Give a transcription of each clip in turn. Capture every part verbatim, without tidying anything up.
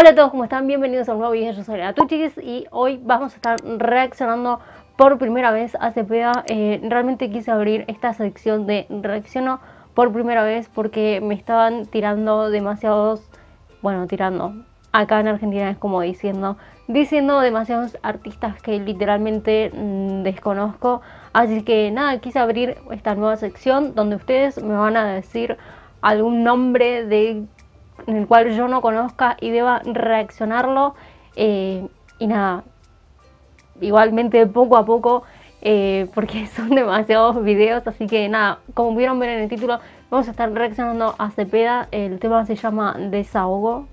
Hola a todos, ¿cómo están? Bienvenidos a un nuevo video. Yo soy la Tuchis y hoy vamos a estar reaccionando por primera vez a Cepeda. Eh, realmente quise abrir esta sección de reacciono por primera vez porque me estaban tirando demasiados, bueno, tirando, acá en Argentina es como diciendo, diciendo demasiados artistas que literalmente mmm, desconozco. Así que nada, quise abrir esta nueva sección donde ustedes me van a decir algún nombre de en el cual yo no conozca y deba reaccionarlo, eh, y nada, igualmente poco a poco, eh, porque son demasiados videos, así que nada, como pudieron ver en el título, vamos a estar reaccionando a Cepeda. El tema se llama Desahogo.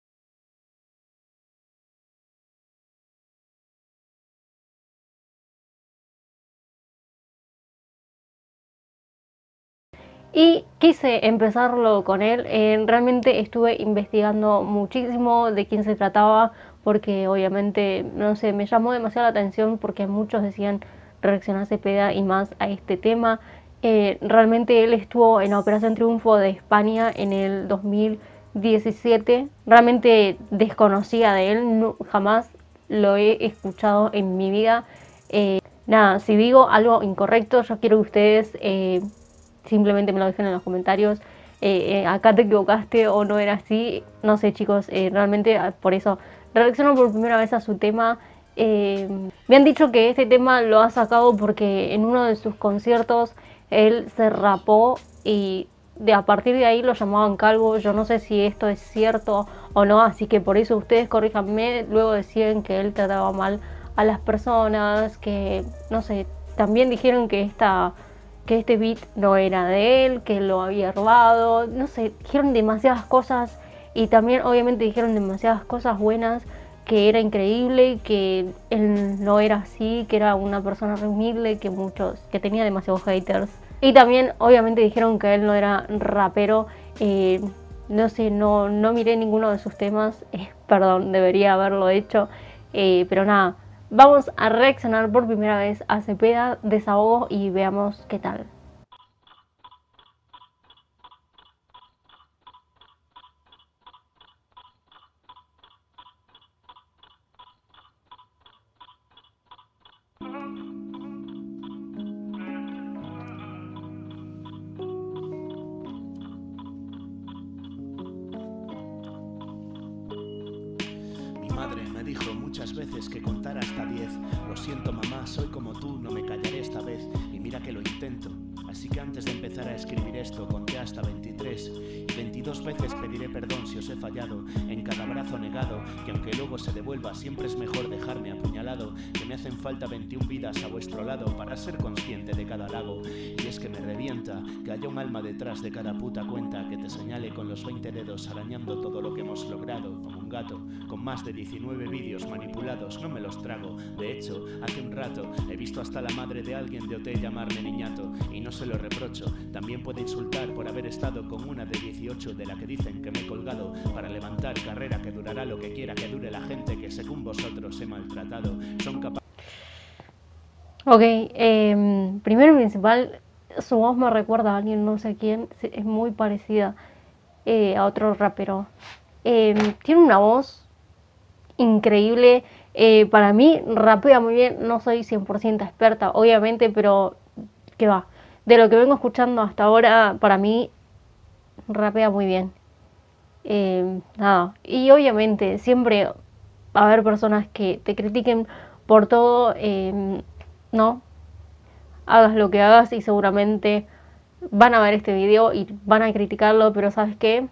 Y quise empezarlo con él. Eh, realmente estuve investigando muchísimo de quién se trataba, porque obviamente, no sé, me llamó demasiado la atención porque muchos decían reaccionar a Cepeda y más a este tema. Eh, realmente él estuvo en la Operación Triunfo de España en el dos mil diecisiete. Realmente desconocía de él, no, jamás lo he escuchado en mi vida. Eh, nada, si digo algo incorrecto, yo quiero que ustedes... Eh, simplemente me lo dejen en los comentarios. Eh, eh, acá te equivocaste o no era así. No sé, chicos, eh, realmente por eso reacciono por primera vez a su tema. Eh, me han dicho que este tema lo ha sacado porque en uno de sus conciertos él se rapó y de a partir de ahí lo llamaban calvo. Yo no sé si esto es cierto o no, así que por eso ustedes corríjanme. Luego decían que él trataba mal a las personas, que no sé, también dijeron que esta que este beat no era de él, que lo había robado, no sé, dijeron demasiadas cosas y también obviamente dijeron demasiadas cosas buenas, que era increíble, que él no era así, que era una persona re humilde, que muchos, que tenía demasiados haters. Y también obviamente dijeron que él no era rapero. eh, no sé, no, no miré ninguno de sus temas, eh, perdón, debería haberlo hecho, eh, pero nada. Vamos a reaccionar por primera vez a Cepeda, Desahogo, y veamos qué tal. Madre me dijo muchas veces que contara hasta diez. Lo siento, mamá, soy como tú, no me callaré esta vez. Y mira que lo intento. Así que antes de empezar a escribir esto conté hasta veintitrés. Y veintidós veces pediré perdón si os he fallado. En cada abrazo negado, que aunque luego se devuelva, siempre es mejor dejarme apuñalado. Que me hacen falta veintiún vidas a vuestro lado para ser consciente de cada halago. Y es que me revienta que haya un alma detrás de cada puta cuenta, que te señale con los veinte dedos arañando todo lo que hemos logrado. Como un gato con más de diecinueve vídeos manipulados, no me los trago. De hecho, hace un rato he visto hasta la madre de alguien de O T llamarme niñato, y no se lo reprocho. También puede insultar por haber estado con una de dieciocho, de la que dicen que me he colgado para levantar carrera que durará lo que quiera que dure la gente que según vosotros he maltratado. Son capaces. Ok, eh, primero y principal, su voz me recuerda a alguien, no sé quién, es muy parecida eh, a otro rapero. Eh, tiene una voz increíble. Eh, para mí rapea muy bien, no soy cien por ciento experta obviamente, pero que va, de lo que vengo escuchando hasta ahora, para mí rapea muy bien. Eh, nada, y obviamente siempre va a haber personas que te critiquen por todo. Eh, no, hagas lo que hagas y seguramente van a ver este video y van a criticarlo, pero ¿sabes qué?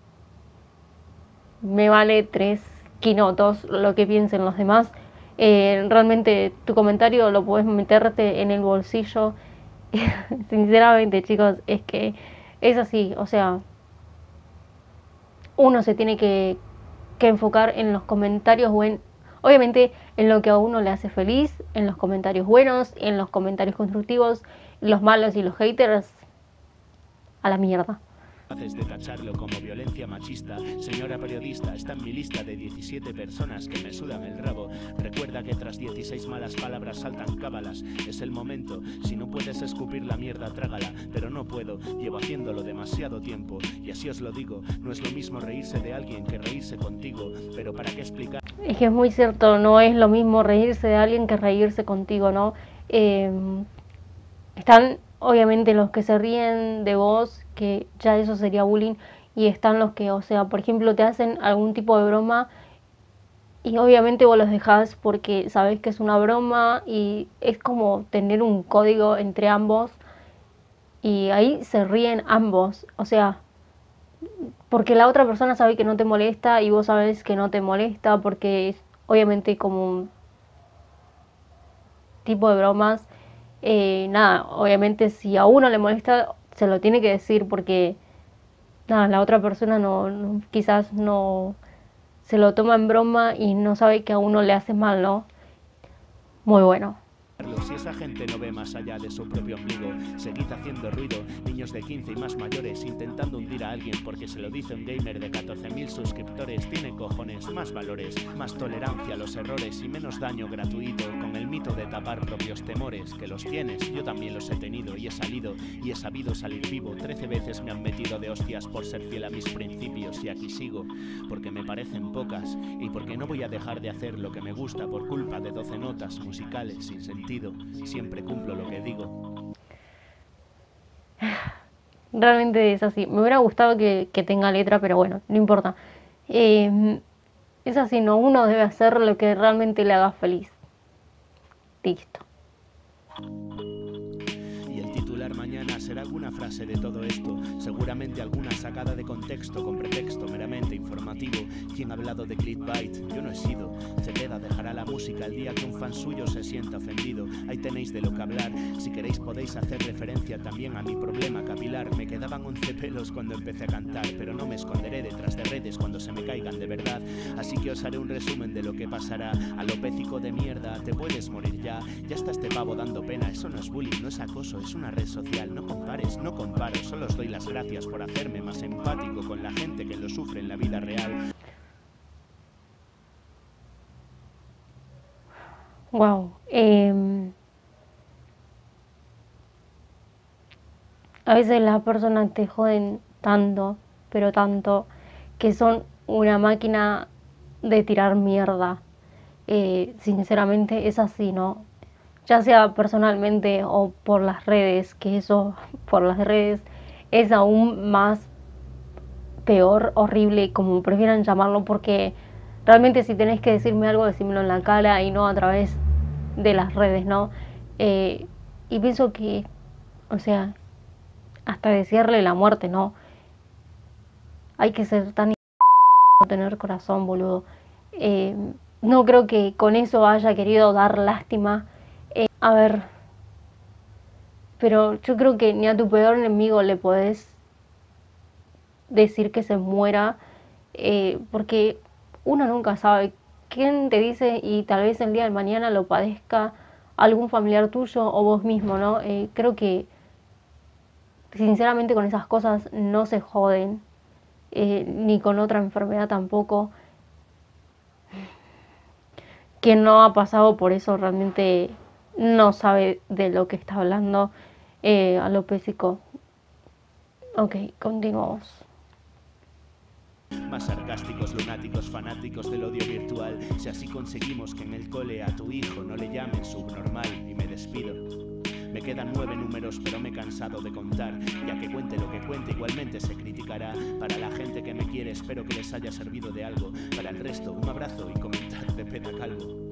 Me vale tres quinotos lo que piensen los demás. Eh, realmente tu comentario lo puedes meterte en el bolsillo. Sinceramente, chicos, es que es así. O sea, uno se tiene que, que enfocar en los comentarios buenos. Obviamente en lo que a uno le hace feliz, en los comentarios buenos, en los comentarios constructivos. Los malos y los haters, a la mierda. Haces de tacharlo como violencia machista. Señora periodista, está en mi lista de diecisiete personas que me sudan el rabo. Recuerda que tras dieciséis malas palabras saltan cábalas. Es el momento, si no puedes escupir la mierda, trágala. Pero no puedo, llevo haciéndolo demasiado tiempo. Y así os lo digo, no es lo mismo reírse de alguien que reírse contigo. Pero ¿para qué explicar? Es que es muy cierto, no es lo mismo reírse de alguien que reírse contigo, ¿no? Eh, están obviamente los que se ríen de vos, que ya eso sería bullying, y están los que, o sea, por ejemplo, te hacen algún tipo de broma y obviamente vos los dejás porque sabés que es una broma y es como tener un código entre ambos y ahí se ríen ambos, o sea, porque la otra persona sabe que no te molesta y vos sabés que no te molesta porque es obviamente como un tipo de bromas. Eh, nada, obviamente si a uno le molesta se lo tiene que decir porque nada, la otra persona no, no quizás no se lo toma en broma y no sabe que a uno le hace mal, ¿no? Muy bueno. Si esa gente no ve más allá de su propio ombligo, seguid haciendo ruido, niños de quince y más mayores intentando hundir a alguien porque se lo dice un gamer de catorce mil suscriptores. Tiene cojones, más valores, más tolerancia a los errores y menos daño gratuito, con el mito de tapar propios temores, que los tienes, yo también los he tenido y he salido y he sabido salir vivo. Trece veces me han metido de hostias por ser fiel a mis principios y aquí sigo, porque me parecen pocas y porque no voy a dejar de hacer lo que me gusta por culpa de doce notas musicales sin sentido. Siempre cumplo lo que digo. Realmente es así. Me hubiera gustado que, que tenga letra, pero bueno, no importa. Eh, es así, ¿no? Uno debe hacer lo que realmente le haga feliz. Listo. Mañana será alguna frase de todo esto, seguramente alguna sacada de contexto con pretexto meramente informativo. ¿Quién ha hablado de clickbait? Yo no he sido. Cepeda dejará la música el día que un fan suyo se sienta ofendido. Ahí tenéis de lo que hablar. Si queréis podéis hacer referencia también a mi problema capilar. Me quedaban once pelos cuando empecé a cantar, pero no me esconderé detrás de redes cuando se me caigan de verdad. Así que os haré un resumen de lo que pasará. Alopécico de mierda, te puedes morir ya. Ya está este pavo dando pena. Eso no es bullying, no es acoso, es una red social. No compares, no comparo, solo os doy las gracias por hacerme más empático con la gente que lo sufre en la vida real. Wow. Eh, a veces las personas te joden tanto, pero tanto, que son una máquina de tirar mierda. Eh, sinceramente es así, ¿no? Ya sea personalmente o por las redes, que eso por las redes es aún más peor, horrible, como prefieran llamarlo, porque realmente si tenés que decirme algo, decímelo en la cara y no a través de las redes, ¿no? Eh, y pienso que, o sea, hasta desearle la muerte, ¿no? Hay que ser tan no tener corazón, boludo. Eh, no creo que con eso haya querido dar lástima. Eh, a ver, pero yo creo que ni a tu peor enemigo le podés decir que se muera, eh, porque uno nunca sabe quién te dice y tal vez el día de mañana lo padezca algún familiar tuyo o vos mismo, ¿no? Eh, creo que sinceramente con esas cosas no se joden, eh, ni con otra enfermedad tampoco. Quien no ha pasado por eso realmente no sabe de lo que está hablando. Eh, alopécico. Ok, continuamos. Más sarcásticos, lunáticos, fanáticos del odio virtual. Si así conseguimos que en el cole a tu hijo no le llamen subnormal, y me despido. Me quedan nueve números, pero me he cansado de contar. Ya que cuente lo que cuente, igualmente se criticará. Para la gente que me quiere, espero que les haya servido de algo. Para el resto, un abrazo y comentar de pena calvo.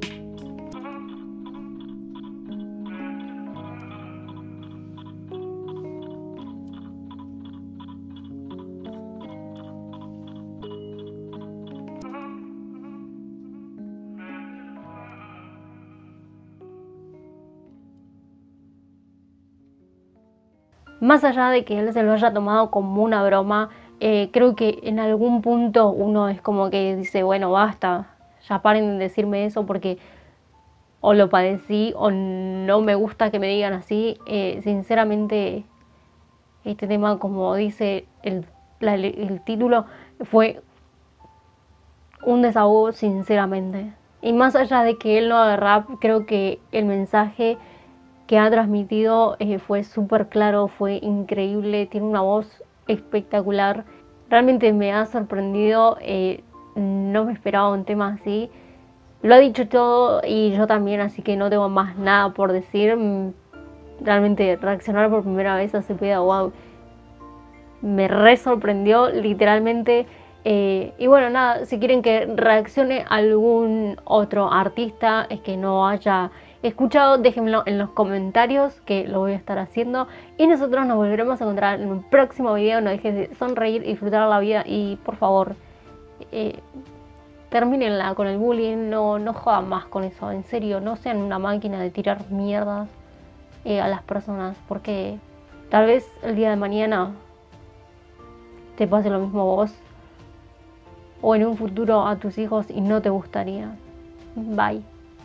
Más allá de que él se lo haya tomado como una broma, eh, creo que en algún punto uno es como que dice, bueno, basta, ya paren de decirme eso porque o lo padecí o no me gusta que me digan así. Eh, sinceramente, este tema, como dice el la- el título, fue un desahogo sinceramente. Y más allá de que él no haga rap, creo que el mensaje que ha transmitido eh, fue súper claro, fue increíble, tiene una voz espectacular. Realmente me ha sorprendido, eh, no me esperaba un tema así. Lo ha dicho todo y yo también, así que no tengo más nada por decir. Mm, Realmente reaccionar por primera vez a Cepeda, wow, me re sorprendió literalmente. Eh, y bueno, nada, si quieren que reaccione a algún otro artista es que no haya escuchado, déjenmelo en los comentarios que lo voy a estar haciendo. Y nosotros nos volveremos a encontrar en un próximo video. No dejes de sonreír, disfrutar la vida y por favor, eh, termínenla con el bullying, no, no jodan más con eso, en serio, no sean una máquina de tirar mierdas eh, a las personas, porque tal vez el día de mañana te pase lo mismo a vos o en un futuro a tus hijos y no te gustaría. Bye.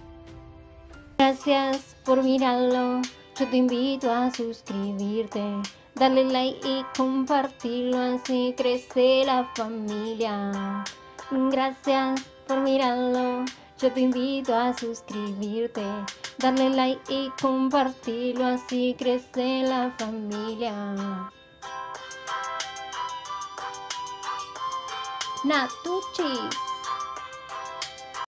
Gracias por mirarlo, yo te invito a suscribirte, darle like y compartirlo, así crece la familia. Gracias por mirarlo, yo te invito a suscribirte, darle like y compartirlo, así crece la familia. Natuchis.